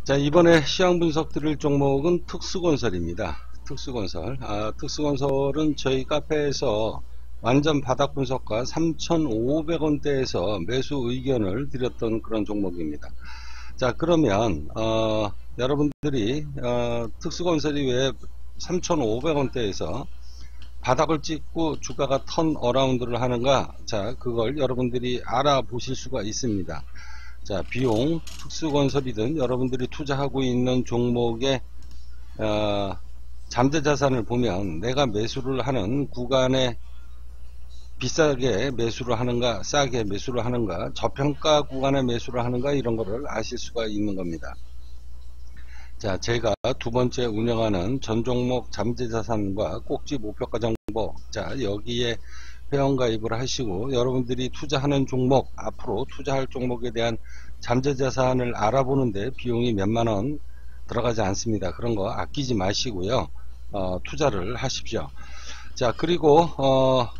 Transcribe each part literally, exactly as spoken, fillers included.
자, 이번에 시황 분석 드릴 종목은 특수건설입니다. 특수건설. 아, 특수건설은 저희 카페에서 완전 바닥 분석과 삼천오백 원대에서 매수 의견을 드렸던 그런 종목입니다. 자, 그러면 어, 여러분들이 어, 특수건설이 왜 삼천오백 원대에서 바닥을 찍고 주가가 턴 어라운드를 하는가? 자, 그걸 여러분들이 알아보실 수가 있습니다. 자, 비용, 특수건설이든 여러분들이 투자하고 있는 종목의 어, 잠재자산을 보면 내가 매수를 하는 구간에 비싸게 매수를 하는가, 싸게 매수를 하는가, 저평가 구간에 매수를 하는가, 이런 거를 아실 수가 있는 겁니다. 자, 제가 두 번째 운영하는 전 종목 잠재자산과 꼭지 목표가 정보, 자, 여기에 회원가입을 하시고 여러분들이 투자하는 종목, 앞으로 투자할 종목에 대한 잠재자산을 알아보는데 비용이 몇만원 들어가지 않습니다. 그런 거 아끼지 마시고요. 어, 투자를 하십시오. 자, 그리고 어,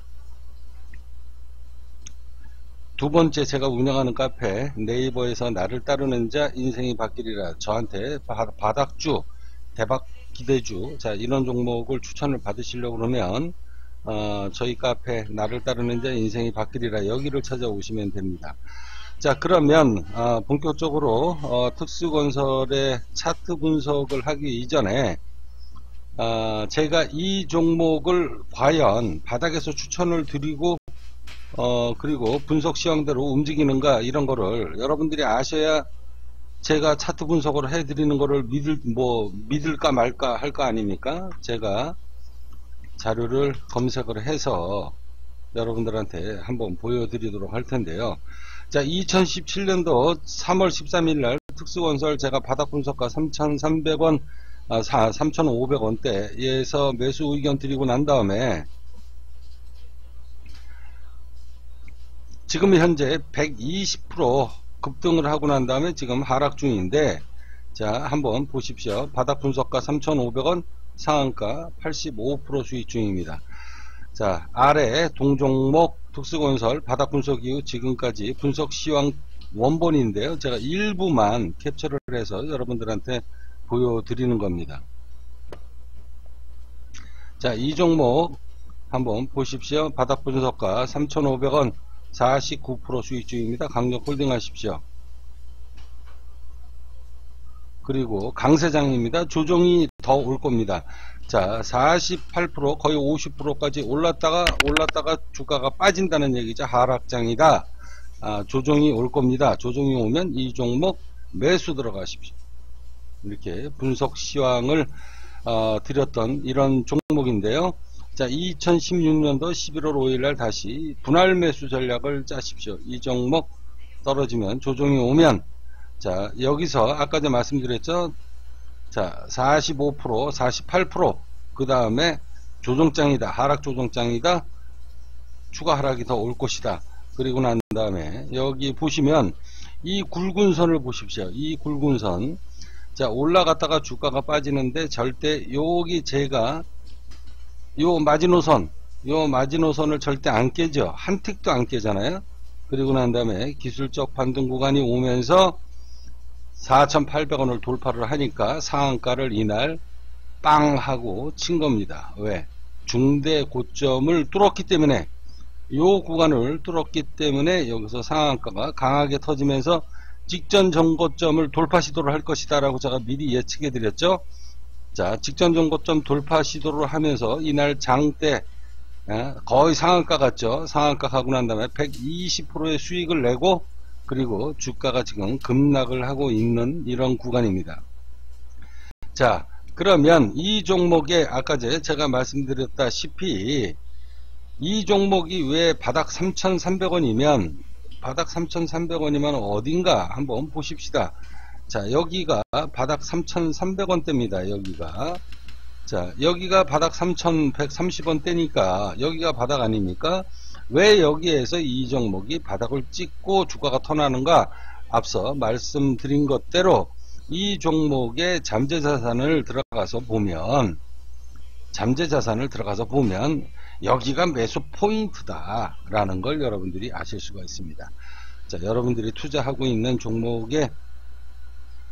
두 번째 제가 운영하는 카페 네이버에서 나를 따르는 자 인생이 바뀌리라, 저한테 바닥주, 대박 기대주, 자, 이런 종목을 추천을 받으시려고 그러면 어, 저희 카페 나를 따르는 자 인생이 바뀌리라, 여기를 찾아오시면 됩니다. 자, 그러면 어, 본격적으로 어, 특수건설의 차트 분석을 하기 이전에 어, 제가 이 종목을 과연 바닥에서 추천을 드리고 어, 그리고 분석 시황대로 움직이는가, 이런 거를 여러분들이 아셔야 제가 차트 분석을 해드리는 거를 믿을, 뭐, 믿을까 말까 할 거 아닙니까? 제가 자료를 검색을 해서 여러분들한테 한번 보여드리도록 할 텐데요. 자, 이천십칠 년도 삼월 십삼일 날 특수건설 제가 바닥 분석가 삼천삼백 원, 아, 삼천오백 원대에서 매수 의견 드리고 난 다음에 지금 현재 백이십 퍼센트 급등을 하고 난 다음에 지금 하락 중인데, 자, 한번 보십시오. 바닥 분석가 삼천오백 원, 상한가 팔십오 퍼센트 수익 중입니다. 자, 아래 동종목 특수건설 바닥 분석 이후 지금까지 분석 시황 원본인데요. 제가 일부만 캡처를 해서 여러분들한테 보여드리는 겁니다. 자, 이 종목 한번 보십시오. 바닥 분석가 삼천오백 원, 사십구 퍼센트 수익 중입니다. 강력 홀딩 하십시오. 그리고 강세장입니다. 조정이 더 올 겁니다. 자, 사십팔 퍼센트 거의 오십 퍼센트까지 올랐다가 올랐다가 주가가 빠진다는 얘기죠. 하락장이다. 아, 조정이 올 겁니다. 조정이 오면 이 종목 매수 들어가십시오. 이렇게 분석 시황을 어, 드렸던 이런 종목인데요. 자, 이천십육 년도 십일월 오일 날 다시 분할 매수 전략을 짜십시오. 이 종목 떨어지면, 조정이 오면, 자, 여기서 아까 전에 말씀드렸죠. 자, 사십오 퍼센트, 사십팔 퍼센트, 그 다음에 조정장이다, 하락 조정장이다, 추가 하락이 더 올 것이다. 그리고 난 다음에 여기 보시면 이 굵은 선을 보십시오. 이 굵은 선, 자, 올라갔다가 주가가 빠지는데 절대 여기 제가 요 마지노선, 요 마지노선을 절대 안 깨죠. 한 틱도 안 깨잖아요. 그리고 난 다음에 기술적 반등 구간이 오면서 사천팔백 원을 돌파를 하니까 상한가를 이날 빵 하고 친 겁니다. 왜? 중대 고점을 뚫었기 때문에, 요 구간을 뚫었기 때문에 여기서 상한가가 강하게 터지면서 직전 정고점을 돌파 시도를 할 것이다 라고 제가 미리 예측해 드렸죠. 자, 직전 정고점 돌파 시도를 하면서 이날 장대 거의 상한가 같죠. 상한가 가고 난 다음에 백이십 퍼센트의 수익을 내고, 그리고 주가가 지금 급락을 하고 있는 이런 구간입니다. 자, 그러면 이 종목에 아까 제가 말씀드렸다시피 이 종목이 왜 바닥 삼천삼백 원이면 바닥 삼천삼백 원이면 어딘가 한번 보십시다. 자, 여기가 바닥 삼천삼백 원대입니다. 여기가. 자, 여기가 바닥 삼천백삼십 원대니까 여기가 바닥 아닙니까? 왜 여기에서 이 종목이 바닥을 찍고 주가가 턴하는가? 앞서 말씀드린 것대로 이 종목의 잠재자산을 들어가서 보면, 잠재자산을 들어가서 보면 여기가 매수 포인트다 라는 걸 여러분들이 아실 수가 있습니다. 자, 여러분들이 투자하고 있는 종목의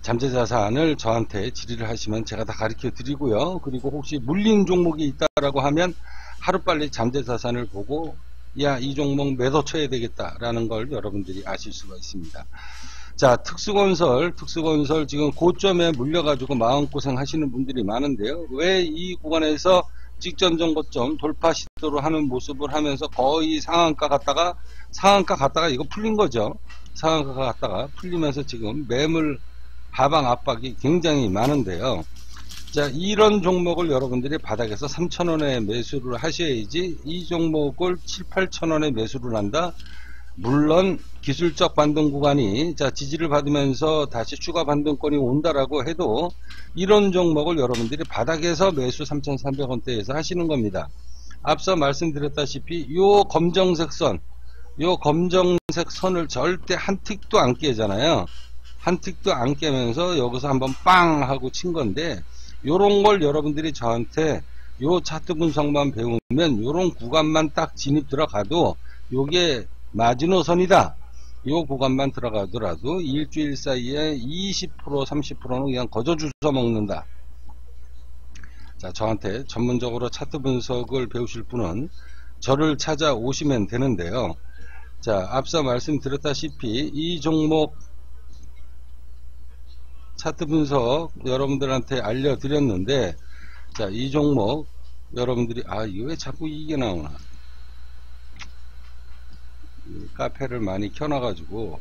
잠재자산을 저한테 질의를 하시면 제가 다 가르쳐 드리고요. 그리고 혹시 물린 종목이 있다라고 하면 하루빨리 잠재자산을 보고 야, 이 종목 매도 쳐야 되겠다라는 걸 여러분들이 아실 수가 있습니다. 자, 특수건설, 특수건설 지금 고점에 물려가지고 마음고생 하시는 분들이 많은데요. 왜 이 구간에서 직전 정고점 돌파 시도를 하는 모습을 하면서 거의 상한가 갔다가 상한가 갔다가 이거 풀린 거죠. 상한가 갔다가 풀리면서 지금 매물 하방 압박이 굉장히 많은데요. 자, 이런 종목을 여러분들이 바닥에서 삼천 원에 매수를 하셔야지 이 종목을 칠, 팔천 원에 매수를 한다. 물론 기술적 반등 구간이 자 지지를 받으면서 다시 추가 반등권이 온다라고 해도 이런 종목을 여러분들이 바닥에서 매수 삼천삼백 원대에서 하시는 겁니다. 앞서 말씀드렸다시피 요 검정색 선, 요 검정색 선을 절대 한 틱도 안 깨잖아요. 한 틱도 안 깨면서 여기서 한번 빵 하고 친 건데 요런 걸 여러분들이 저한테 요 차트 분석만 배우면 요런 구간만 딱 진입 들어가도 요게 마지노선이다. 요 구간만 들어가더라도 일주일 사이에 이십 퍼센트 삼십 퍼센트는 그냥 거저 주워 먹는다. 자, 저한테 전문적으로 차트 분석을 배우실 분은 저를 찾아오시면 되는데요. 자, 앞서 말씀드렸다시피 이 종목 차트 분석 여러분들한테 알려드렸는데, 자, 이 종목 여러분들이 아 이거 왜 자꾸 이게 나오나, 카페를 많이 켜놔가지고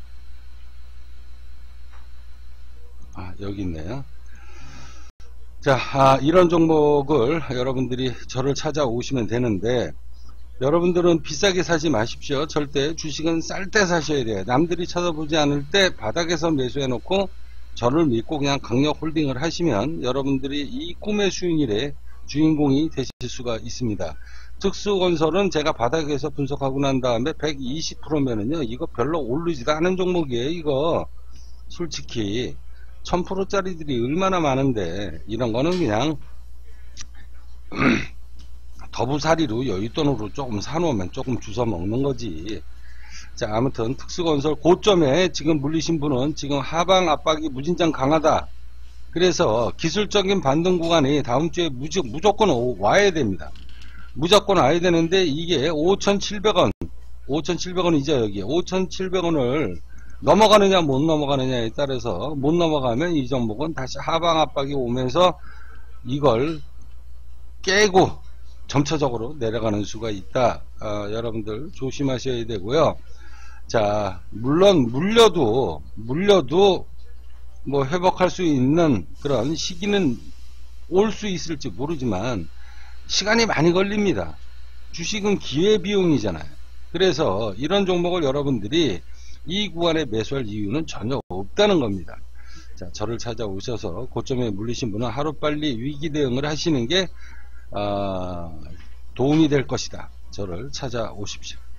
아 여기 있네요. 자, 아, 이런 종목을 여러분들이 저를 찾아오시면 되는데, 여러분들은 비싸게 사지 마십시오. 절대 주식은 쌀 때 사셔야 돼요. 남들이 쳐다보지 않을 때 바닥에서 매수해 놓고 저를 믿고 그냥 강력 홀딩을 하시면 여러분들이 이 꿈의 수익률의 주인공이 되실 수가 있습니다. 특수건설은 제가 바닥에서 분석하고 난 다음에 백이십 퍼센트면은요 이거 별로 오르지도 않은 종목이에요. 이거 솔직히 천 퍼센트짜리들이 얼마나 많은데 이런 거는 그냥 더부사리로 여윳돈으로 조금 사놓으면 조금 주워 먹는 거지. 자, 아무튼 특수건설 고점에 지금 물리신 분은 지금 하방 압박이 무진장 강하다. 그래서 기술적인 반등 구간이 다음 주에 무조, 무조건 와야 됩니다. 무조건 와야 되는데 이게 오천칠백 원, 오천칠백 원이죠. 여기 오천칠백 원을 넘어가느냐 못 넘어가느냐에 따라서 못 넘어가면 이 종목은 다시 하방 압박이 오면서 이걸 깨고 점차적으로 내려가는 수가 있다. 어, 여러분들 조심하셔야 되고요. 자, 물론 물려도 물려도 뭐 회복할 수 있는 그런 시기는 올 수 있을지 모르지만 시간이 많이 걸립니다. 주식은 기회비용이잖아요. 그래서 이런 종목을 여러분들이 이 구간에 매수할 이유는 전혀 없다는 겁니다. 자, 저를 찾아오셔서 고점에 물리신 분은 하루빨리 위기 대응을 하시는 게 어, 도움이 될 것이다. 저를 찾아오십시오.